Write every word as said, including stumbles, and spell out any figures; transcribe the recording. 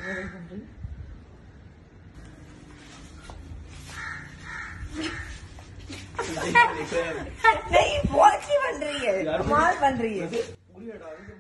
नहीं बहुत ही बन रही है, कमाल बन रही है।